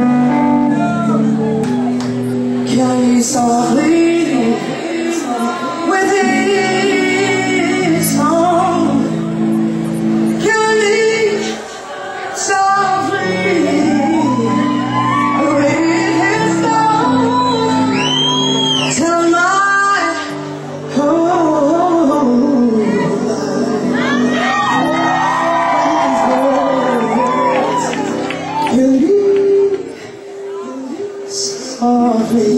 Carry softly with his song. Carry softly with his song. Tell my whole life. Softly.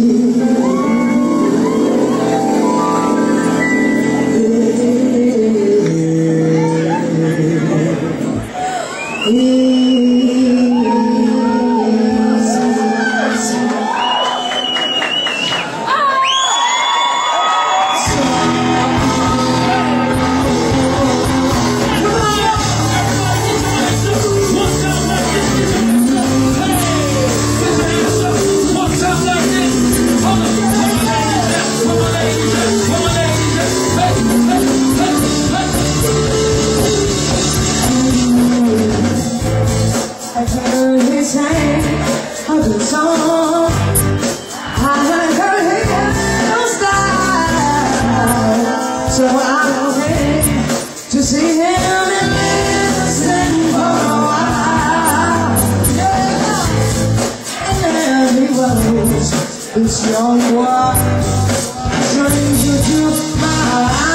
I heard his hand of the song. I heard his style. So I went to see him and listen for a while. Yeah. And there he was, this young one, stranger to my eyes.